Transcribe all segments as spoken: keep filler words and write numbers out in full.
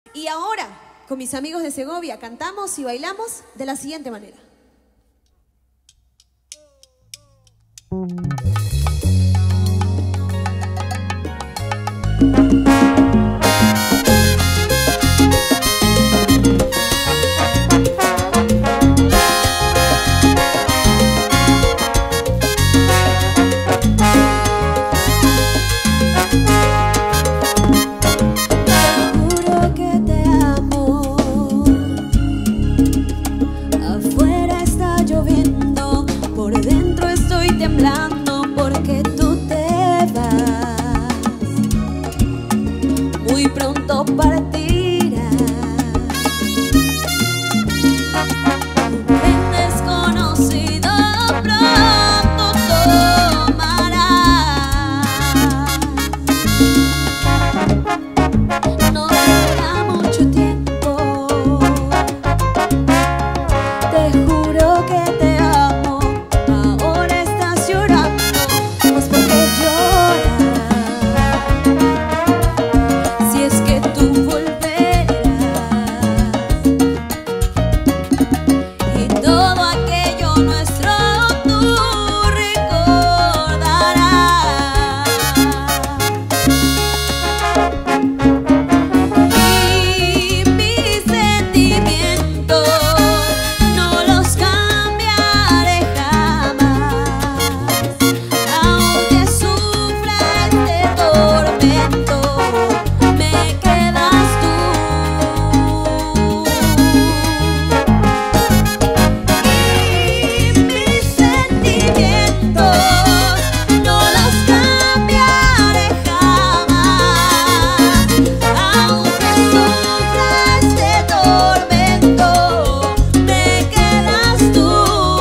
Y ahora, con mis amigos de Segovia, cantamos y bailamos de la siguiente manera. Porque tú te vas, muy pronto partirás. Un desconocido pronto tomarás. No será mucho tiempo, te juro que te amo. Ahora estás llorando, pues porque lloras. Si es que tú volverás, y todo aquello nuestro tú recordarás. Y mis sentimientos no los cambiaré jamás. Aunque sufra este tormento, me quedas tú. Y mis sentimientos no los cambiaré jamás. Aunque sufra este tormento, me quedas tú.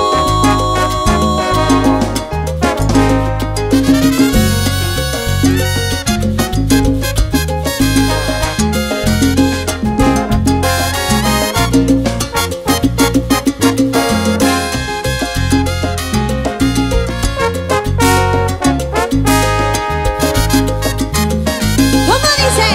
¿Cómo dice?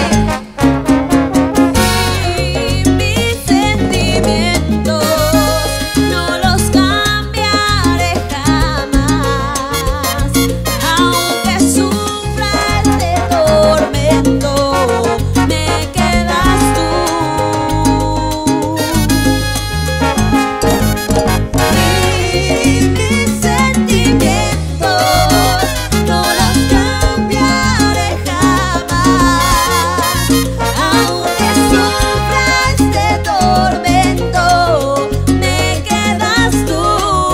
Y mis sentimientos no los cambiaré jamás. Aunque sufra este tormento, me quedas tú. Y mis sentimientos no los cambiaré jamás. Aunque sufra este tormento, me quedas tú.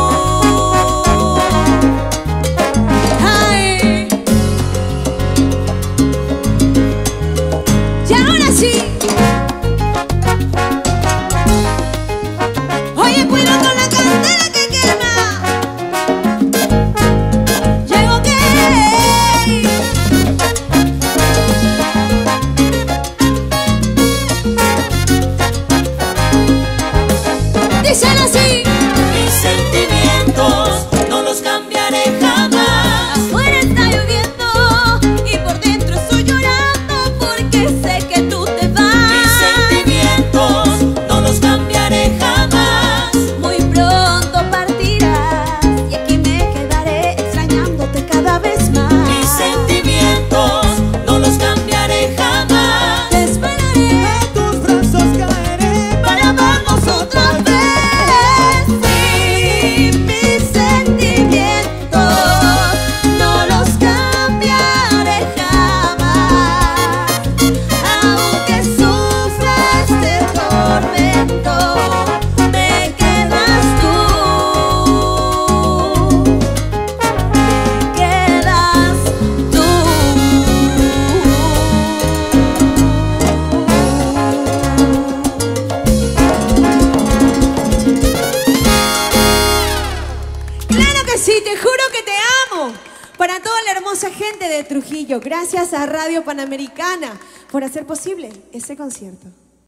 Ay. Y ahora sí. Oye, cuidado con la candela que quema. Llego que dicen así. Mis sentimientos no los cambiaré jamás. Afuera está lloviendo y por dentro estoy llorando porque sé que tú te Mis vas. sentimientos no los cambiaré jamás. Muy pronto partirás y aquí me quedaré extrañándote cada vez más. Mis sentimientos no los cambiaré jamás. Te esperaré, A tus brazos caeré para amarnos otra vez. Y mis sentimientos no los cambiaré jamás. Aunque sufra este tormento, me quedas tú. Me quedas tú. Claro que sí, te juro que te amo. Para toda la hermosa gente de Trujillo, gracias a Radio Panamericana por hacer posible ese concierto.